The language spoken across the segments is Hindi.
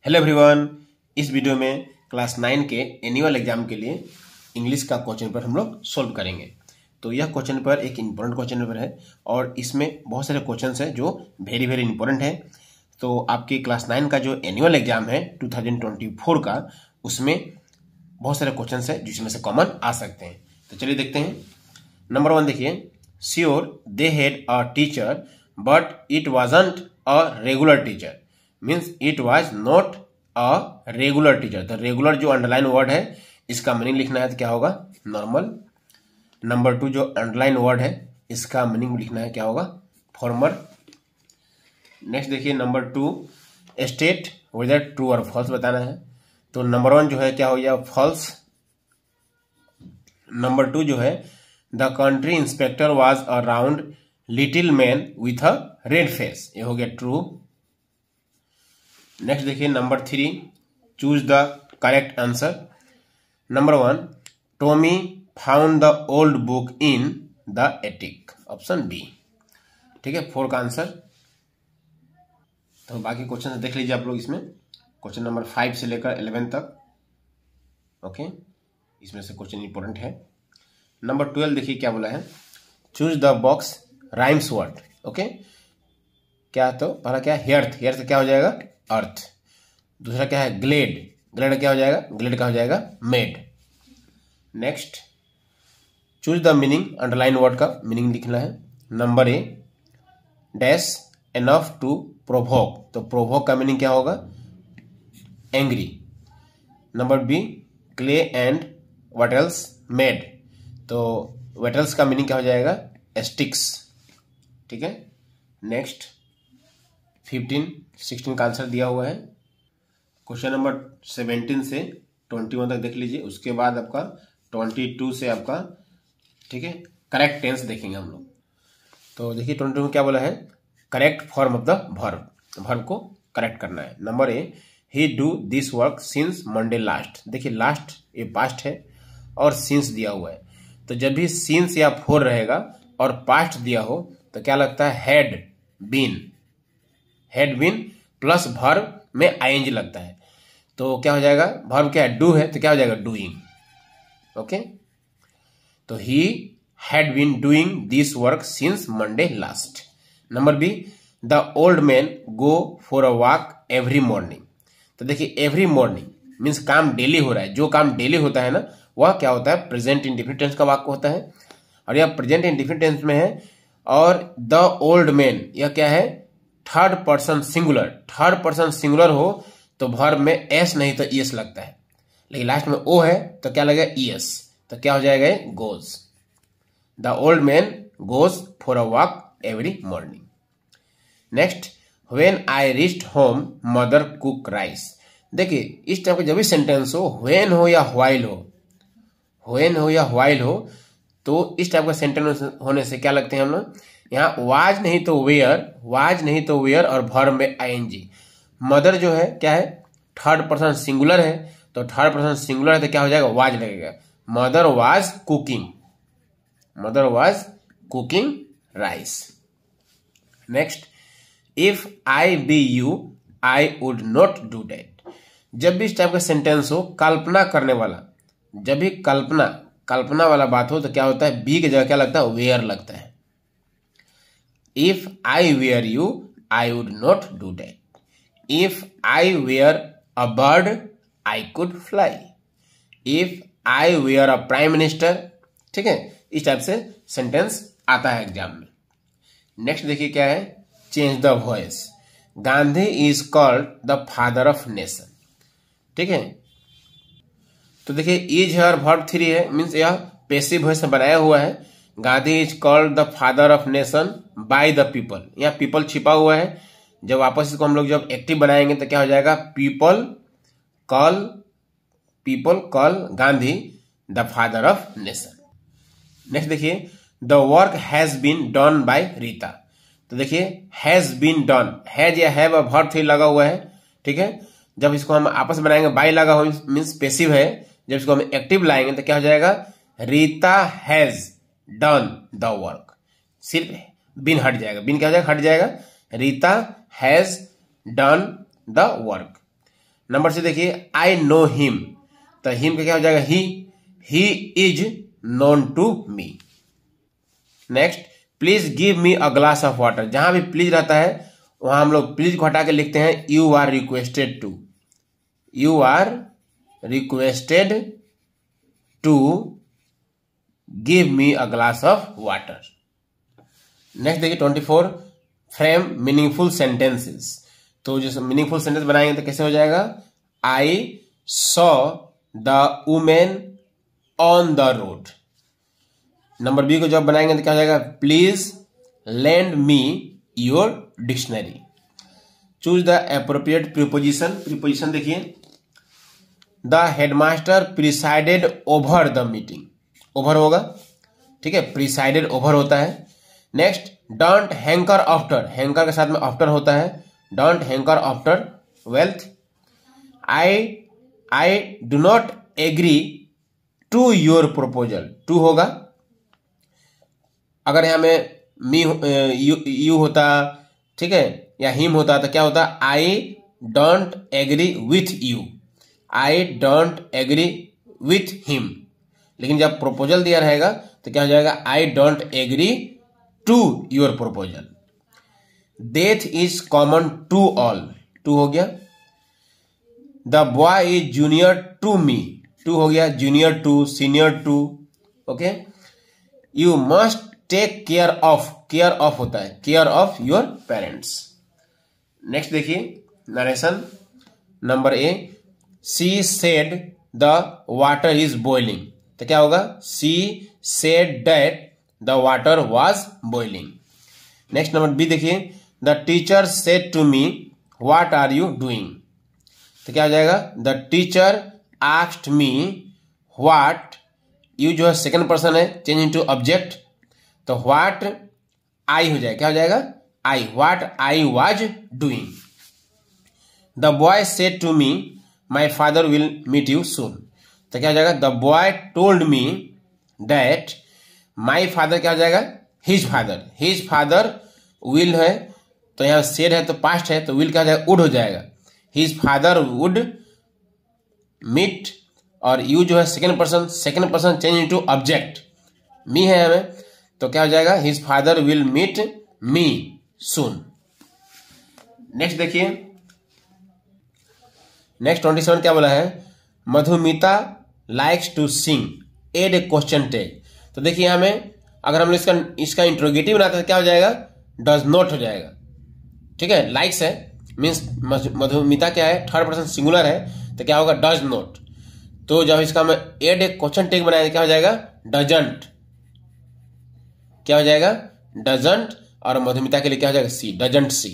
हेलो एवरीवन, इस वीडियो में क्लास 9 के एनुअल एग्जाम के लिए इंग्लिश का क्वेश्चन पेपर हम लोग सोल्व करेंगे। तो यह क्वेश्चन पेपर एक इम्पोर्टेंट क्वेश्चन पेपर है और इसमें बहुत सारे क्वेश्चंस हैं जो वेरी वेरी इंपॉर्टेंट है। तो आपकी क्लास 9 का जो एनुअल एग्जाम है 2024 का, उसमें बहुत सारे क्वेश्चंस हैं जिसमें से कॉमन आ सकते हैं। तो चलिए देखते हैं। नंबर 1 देखिए, sure they had a teacher but it wasn't a regular teacher, means it was not a regular teacher. तो रेगुलर जो अंडरलाइन वर्ड है इसका मीनिंग लिखना है तो क्या होगा, नॉर्मल। नंबर 2 जो अंडरलाइन वर्ड है इसका मीनिंग लिखना है क्या होगा, फॉर्मर। नेक्स्ट देखिए नंबर 2, स्टेट वेदर ट्रू और फॉल्स बताना है। तो नंबर 1 जो है क्या हो गया, फॉल्स। नंबर 2 जो है, the country inspector was a round little man with a red face, ये हो गया ट्रू। नेक्स्ट देखिए number 3, choose the correct answer. Number 1, Tommy found the old book in the attic, option B. ठीक है, 4 का आंसर। तो बाकी क्वेश्चन देख लीजिए आप लोग इसमें, क्वेश्चन नंबर 5 से लेकर 11 तक। ओके, इसमें से क्वेश्चन इंपॉर्टेंट है। नंबर 12 देखिए क्या बोला है, choose the box rhymes word. Okay, क्या तो पहला क्या है, हेयर्थ, हेयर्थ क्या हो जाएगा, अर्थ। दूसरा क्या है, ग्लेड, ग्लेड क्या हो जाएगा, ग्लेड का हो जाएगा made. Next, choose the meaning, underline word का मीनिंग लिखना है। Number A, dash enough to provoke, तो प्रोवोक का मीनिंग क्या होगा, angry. Number B, clay and what else made, तो व्हाट एल्स का मीनिंग क्या हो जाएगा, स्टिक्स। ठीक है। नेक्स्ट 15, 16 का आंसर दिया हुआ है। क्वेश्चन नंबर 17 से 21 तक देख लीजिए, उसके बाद आपका 22 से आपका, ठीक है, करेक्ट टेंस देखेंगे हम लोग। तो देखिए 22 में क्या बोला है, correct form of the verb, verb को करेक्ट करना है। Number A, he do this work since Monday last. देखिए लास्ट ये पास्ट है और सिंस दिया हुआ है, तो जब भी सिंस या फोर रहेगा और पास्ट दिया हो तो क्या लगता है, had been, had been plus verb में आईएनजी लगता है, तो क्या हो जाएगा, वर्ब क्या है, डू है, तो क्या हो जाएगा, डूइंग। ओके, तो he had been doing this work since Monday last. Number B, the old man go for a walk every morning. तो देखिए एवरी मॉर्निंग मीन्स काम डेली हो रहा है, जो काम डेली होता है ना वह क्या होता है, प्रेजेंट इंडेफिनिट टेंस का वाक्य होता है, और यह प्रेजेंट इंडेफिनिट टेंस में है। और द ओल्ड मैन यह क्या है, third person singular, third person singular हो तो वर्ब में एस नहीं तो ईएस लगता है, लेकिन लास्ट में ओ है तो क्या लगेगा, ईएस, तो क्या हो जाएगा, goes. The old man goes for a walk every morning. Next, when I reached home mother cook rice. देखिए इस टाइप का जब भी सेंटेंस हो, व्हेन हो या व्हाइल हो, व्हेन हो या व्हाइल हो, तो इस टाइप का सेंटेंस होने से क्या लगते हैं हम लोग, यहाँ वाज नहीं तो वेयर, वाज नहीं तो वेयर और वर्ब में आईएनजी। मदर जो है क्या है, थर्ड पर्सन सिंगुलर है, तो थर्ड पर्सन सिंगुलर है तो क्या हो जाएगा, वाज लगेगा। Mother was cooking, mother was cooking rice. Next, if I be you I would not do that. जब भी इस टाइप का सेंटेंस हो, कल्पना करने वाला, जब भी कल्पना वाला बात हो तो क्या होता है, बी की जगह क्या लगता है, वेयर लगता है। If I were you I would not do that. If I were a bird I could fly. If I were a prime minister, ठीक है, इस टाइप से सेंटेंस आता है एग्जाम में। नेक्स्ट देखिए क्या है, change the voice. Gandhi is called the father of nation. ठीक है, तो देखिए इज है और वर्ब 3 है, मीन्स यह पैसिव वॉइस में बनाया हुआ है। Gandhi is called the father of nation by the people, यहाँ पीपल छिपा हुआ है। जब वापस इसको हम लोग जब एक्टिव बनाएंगे तो क्या हो जाएगा, people call Gandhi the father of nation. Next देखिए, the work has been done by Rita. तो देखिए हैज बीन डन, हैज या हैव वर्ब 3 लगा हुआ है। ठीक है, जब इसको हम आपस में बनाएंगे, बाय लगा हुआ मीन्स पैसिव है, जब इसको हम एक्टिव लाएंगे तो क्या हो जाएगा, Rita has done the work, सिर्फ बिन हट जाएगा, बिन क्या हो जाएगा, हट जाएगा, Rita has done the work. Number C देखिए आई नो हिम, तो हिम का क्या हो जाएगा he is known to me. Next, please give me a glass of water, जहां भी प्लीज रहता है वहां हम लोग प्लीज को हटा के लिखते हैं you are requested to, you are requested to give me a glass of water. Next देखिए 24, फ्रेम मीनिंगफुल सेंटेंसेस, तो जो मीनिंगफुल सेंटेंस बनाएंगे तो कैसे हो जाएगा, I saw the women on the road. Number B को जब बनाएंगे तो क्या हो जाएगा, please lend me your dictionary. Choose the appropriate preposition, preposition देखिए, the headmaster presided over the meeting, over होगा, ठीक है, प्रिसाइडेड ओवर होता है। Next, don't hanker after, hanker के साथ में आफ्टर होता है, don't hanker after wealth. I do not agree to your proposal, to होगा, अगर यहां में मी यू होता, ठीक है, या हिम होता तो क्या होता, I don't agree with you, I don't agree with him. लेकिन जब प्रपोजल दिया रहेगा तो क्या हो जाएगा, I don't agree to your proposal. Death is common to all, to हो गया। The boy is junior to me, to हो गया, junior to, senior to, okay. You must take care of, care of होता है, care of your parents. Next देखिए narration, number A, she said the water is boiling, तो क्या होगा, she said that the water was boiling. Next number B देखिए, the teacher said to me what are you doing, तो क्या हो जाएगा, the teacher asked me what, you जो है सेकंड पर्सन है, चेंज इनटू ऑब्जेक्ट, तो व्हाट आई हो जाएगा, क्या हो जाएगा, I, what I was doing. The boy said to me my father will meet you सून, तो क्या हो जाएगा, the boy told me that my father, क्या हो जाएगा, his father, his father will है, तो यहां सेड है तो पास्ट है, तो विल क्या हो जाएगा, वुड हो जाएगा, हिज फादर वुड मीट, और यू जो है second person change into object, me है हमें, तो क्या हो जाएगा, his father will meet me soon. Next देखिए, नेक्स्ट 27 क्या बोला है, Madhumita likes to sing, add a question tag, तो देखिए यहां में अगर हम इसका इंट्रोगेटिव बनाते हैं क्या हो जाएगा, डज नॉट हो जाएगा, ठीक है, लाइक्स है मीन्स मधुमिता क्या है, थर्ड पर्सन सिंगुलर है, तो क्या होगा, डज नॉट। तो जब इसका हम एड ए क्वेश्चन टैग बनाएंगे क्या हो जाएगा, डजंट, क्या हो जाएगा, डजंट, और मधुमिता के लिए क्या हो जाएगा, she, doesn't she.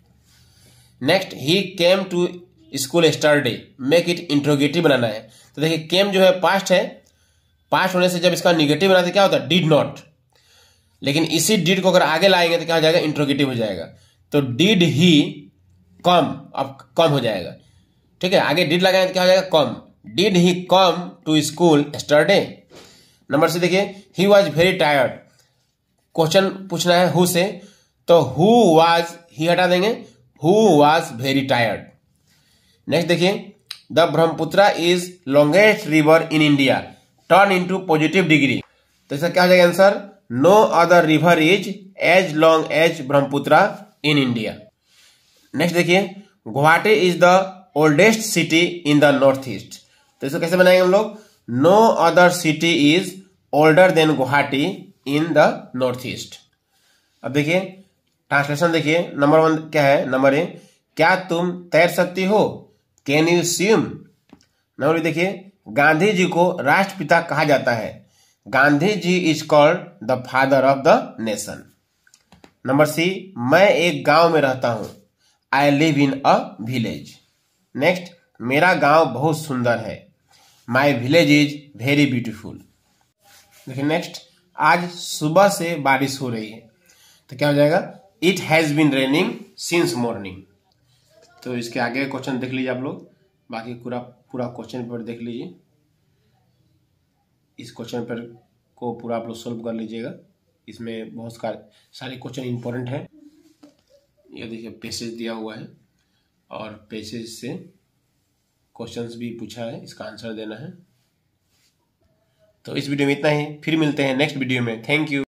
Next, he came to school yesterday, make it interrogative बनाना है, तो देखिए केम जो है पास्ट है, पास्ट होने से जब इसका निगेटिव बनाते क्या होता है, डिड नॉट, लेकिन इसी डिड को अगर आगे लाएंगे तो क्या हो जाएगा, इंट्रोगेटिव हो जाएगा, तो डिड ही कम, अब कम हो जाएगा, ठीक है, आगे डिड लगाएंगे तो क्या हो जाएगा, come, did he come to school yesterday. Number C देखिए, he was very tired, question पूछना है हु से, तो हु वाज, ही हटा देंगे, who was very tired. Next देखिए, the Brahmaputra is longest river in India, turn into positive degree, तो इसका क्या हो जाएगा answer, no other river is as long as Brahmaputra in India. Next देखिए, Guwahati is the oldest city in the north east, तो इसको कैसे बनाएंगे हम लोग, no other city is older than Guwahati in the north east. अब देखिए ट्रांसलेशन देखिए, नंबर 1 क्या है, नंबर ए, क्या तुम तैर सकती हो, can you swim. Number B देखिए, गांधी जी को राष्ट्रपिता कहा जाता है, Gandhi ji is called the father of the nation. Number C, मैं एक गांव में रहता हूं, I live in a village. Next, मेरा गांव बहुत सुंदर है, my village is very beautiful. देखिए नेक्स्ट, आज सुबह से बारिश हो रही है, तो क्या हो जाएगा, it has been raining since morning. तो इसके आगे क्वेश्चन देख लीजिए आप लोग, बाकी पूरा क्वेश्चन पेपर देख लीजिए, इस क्वेश्चन पेपर को पूरा आप लोग सोल्व कर लीजिएगा, इसमें बहुत सारे क्वेश्चन इंपॉर्टेंट हैं। ये देखिए पैसेज दिया हुआ है और पैसेज से क्वेश्चंस भी पूछा है, इसका आंसर देना है। तो इस वीडियो में इतना ही, फिर मिलते हैं नेक्स्ट वीडियो में। Thank you.